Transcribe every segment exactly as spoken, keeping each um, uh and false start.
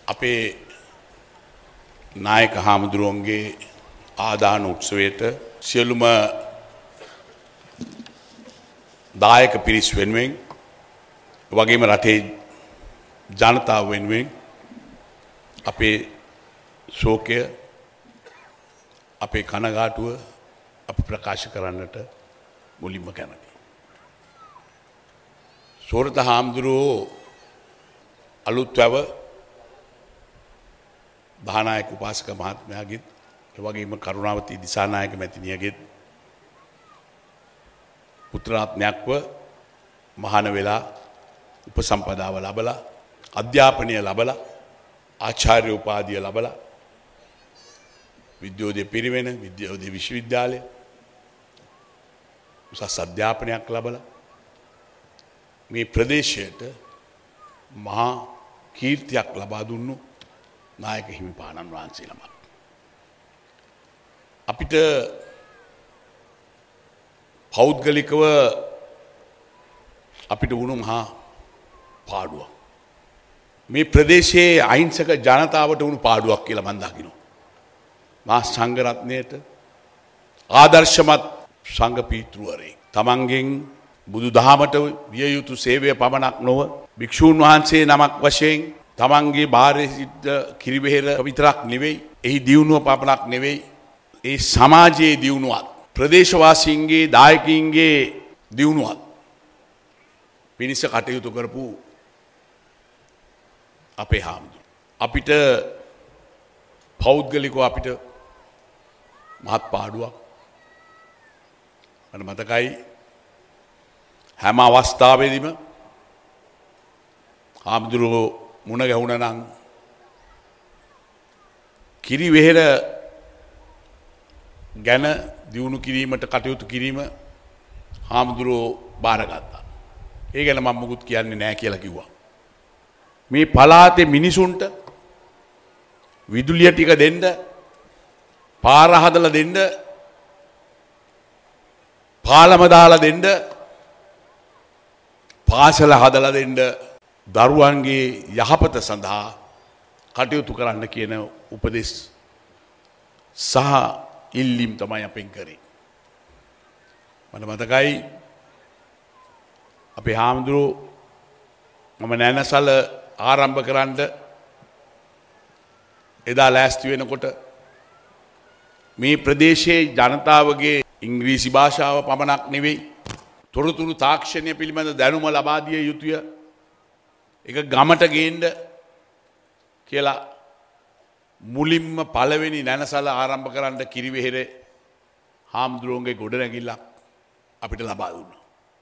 අපේ නායක හාමුදුරුවන්ගේ ආදාන උත්සවයට සියලුම දායක පිරිස් වෙනුවෙන් වගේම රටේ ජනතාව වෙනුවෙන් අපේ ශෝකය අපේ කනගාටුව අප ප්‍රකාශ කරන්නට මුලින්ම කැමතියි. සෝරත හාමුදුරුවෝ අලුත් වැව දහනායක උපාසක මහත්මයාගෙත් ඒ වගේම කරුණාවති දිසානායක මැතිණියගෙත් පුත්‍රාත්මයක්ව මහාන වෙලා උපසම්පදාව ලබලා අධ්‍යාපනය ලබලා ආචාර්ය උපාධිය ලබලා විද්‍යෝදය පිරිවෙන විද්‍යෝදය විශ්වවිද්‍යාලය උසස් අධ්‍යාපනයක් ලබලා මේ ප්‍රදේශයට මහා කීර්තියක් ලබා දුන්නු නායක හිමිපාණන් වහන්සේ නමක්. අපිට පෞද්ගලිකව අපිට වුණු මහා පාඩුවක්. මේ ප්‍රදේශයේ අහිංසක ජනතාවට වුණු පාඩුවක් කියලා මම දකිනවා. මා සංඝ රත්නයට ආදර්ශමත් සංඝ පීතෘවරයෙක්. තමන්ගෙන් බුදුදහමට විය යුතු සේවය පමණක් නොව භික්ෂූන් වහන්සේ නමක් වශයෙන් තමන්ගේ භාර්ය සිද්ධ කිරිවෙහෙර විතරක් නෙවෙයි, එහි දියුණුව පමණක් නෙවෙයි, ඒ සමාජයේ දියුණුවත් ප්‍රදේශවාසීන්ගේ දායකයින්ගේ දියුණුවත් පිණිස කටයුතු කරපු අපේ හාමුදුරුවෝ. අපිට පෞද්ගලිකව අපිට මහත් පාඩුවක්. මට මතකයි හැම අවස්ථාවෙදීම හාමුදුරුවෝ මුණ ගැහුණා නම් කිරිවෙහෙර ගැන දියුණු කිරීමට කටයුතු කිරීම හාමුදුරුවෝ බාරගත්තා. ඒ ගැන මම මුකුත් කියන්නේ නැහැ කියලා කිව්වා. මේ පළාතේ මිනිසුන්ට විදුලිය ටික දෙන්න, පාර හදලා දෙන්න, පාලම දාලා දෙන්න, පාසල හදලා දෙන්න, දරුවන්ගේ යහපත සඳහා කටයුතු කරන්න කියන උපදෙස් සහ ඉල්ලීම් තමයි අපෙන් කරේ. මට මතකයි අපේ හාමුදුරුවෝ මම නැනසල ආරම්භ කරන්න එදා ලෑස්ති වෙනකොට මේ ප්‍රදේශයේ ජනතාවගේ ඉංග්‍රීසි භාෂාව පමණක් නෙවෙයි, තොරතුරු තාක්ෂණය පිළිබඳ දැනුම ලබා දිය යුතුය. ඒක ගමට ගේන්න කියලා මුලින්ම පළවෙනි නැනසල ආරම්භ කරන්න කිරිවෙහෙරේ හාමුදුරුවන්ගේ ගොඩනැගිල්ලක් අපිට ලබා දුන්නා.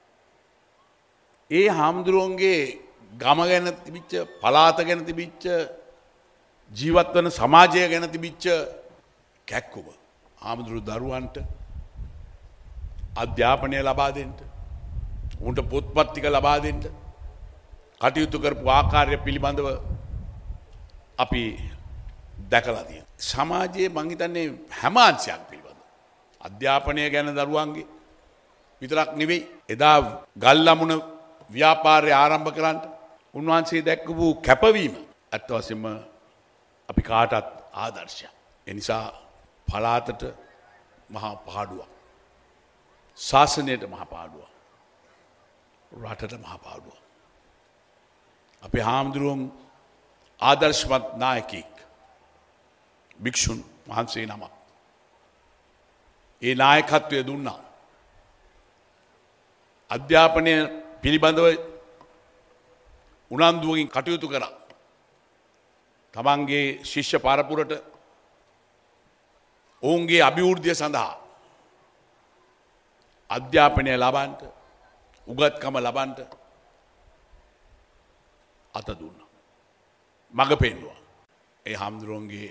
ඒ හාමුදුරුවන්ගේ ගම ගැන තිබිච්ච, පළාත ගැන තිබිච්ච, ජීවත් වන සමාජය ගැන තිබිච්ච කැක්කුම හාමුදුරු දරුවන්ට අධ්‍යාපනය ලබා දෙන්න, උන්ට පොත්පත් ටික ලබා දෙන්න කටයුතු කරපු ආකාරය පිළිබඳව අපි දැකලා තියෙනවා. සමාජයේ මං හිතන්නේ හැම අංශයක් පිළිබඳව අධ්‍යාපනය ගැන දරුවන්ගේ විතරක් නෙවෙයි, එදා ගල්ලමුණ ව්‍යාපාරය ආරම්භ කරන්න උන්වහන්සේ දැක්වපු කැපවීම ඇත්ත වශයෙන්ම අපි කාටත් ආදර්ශයක්. ඒ නිසා පළාතට මහා පාඩුවක්, ශාසනයට මහා පාඩුවක්, රටට මහා පාඩුවක්. අපේ හාමුදුරුවෝ ආදර්ශමත් නායකයෙක්, භික්ෂුන් වහන්සේ නමක්. ඒ නායකත්වය දුන්නා. අධ්‍යාපනය පිළිබඳව උනන්දුවකින් කටයුතු කරා. තමන්ගේ ශිෂ්‍ය පරපුරට ඔවුන්ගේ අභිවෘද්ධිය සඳහා අධ්‍යාපනය ලබන්නට, උගත්කම ලබන්නට අත දුන්නා. මඟ පෙන්නුවා. ඒ හාමුදුරුවන්ගේ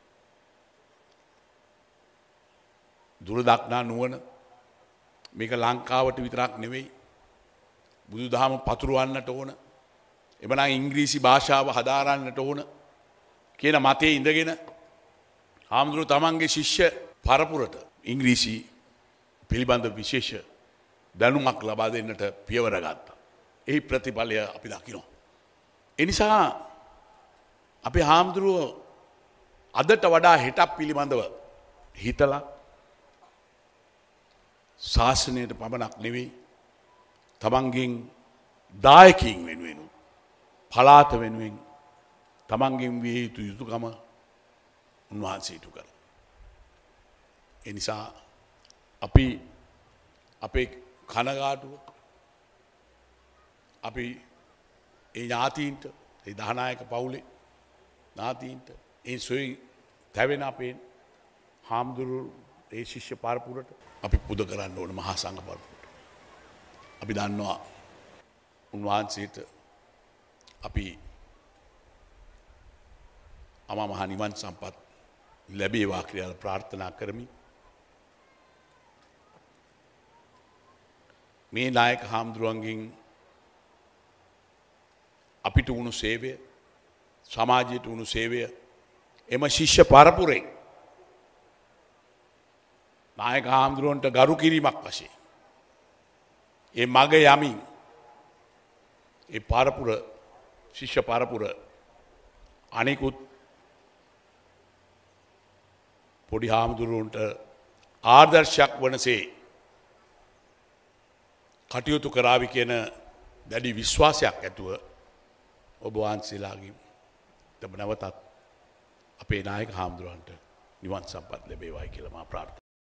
දුරදක්නා නුවණ මේක ලංකාවට විතරක් නෙවෙයි, බුදුදහම පතුරවන්නට ඕන, එබනම් ඉංග්‍රීසි භාෂාව හදාරන්නට ඕන කියන මතයේ ඉඳගෙන හාමුදුරුවෝ තමන්ගේ ශිෂ්‍ය පරපුරට ඉංග්‍රීසි පිළිබඳ විශේෂ දැනුමක් ලබා දෙන්නට පියවර ගත්තා. එහි ප්‍රතිඵලය අපි දකිනවා. ඒ නිසා අපේ හාමුදුරුවෝ අදට වඩා හෙටක් පිළිබඳව හිතලා ශාසනයට පමණක් නෙවෙයි තමන්ගෙන් දායකයින් වෙනුවෙන් පළාත වෙනුවෙන් තමන්ගෙන් විය යුතු යුතුකම උන්වහන්සේ ඉටු කළා. ඒ නිසා අපි අපේ කනගාටුව අපි ඒ ඥාතීන්ට ඒ දහනායක පවුලේ ඥාතීන්ට ඒ සොයි තැවෙන අපේ හාමුදුරුවෝ ඒ ශිෂ්‍ය පරපුරට අපි පුද කරන්න ඕන මහා සංඝ පරපුරට. අපි දන්නවා උන්වහන්සේට අපි අමා මහ නිවන් සම්පත් ලැබේවා කියලා ප්‍රාර්ථනා කරමි. මේ නායක හාමුදුරුවන්ගෙන් අපිට වුණු සේවය සමාජයට වුණු සේවය එම ශිෂ්‍ය පරපුරෙන් නායක හාමුදුරුවන්ට ගරු කිරීමක් වශයෙන් ඒ මග යමින් ඒ පරපුර ශිෂ්‍ය පරපුර අනිකුත් පොඩි හාමුදුරුවන්ට ආදර්ශයක් වනසේ කටයුතු කරාවි කියන දැඩි විශ්වාසයක් ඇතුව ඔබ වහන්සේලාගෙන් තම නැවතත් අපේ නායක හාමුදුරුවන්ට නිවන් සම්පත් ලැබේවායි කියලා මා ප්‍රාර්ථනා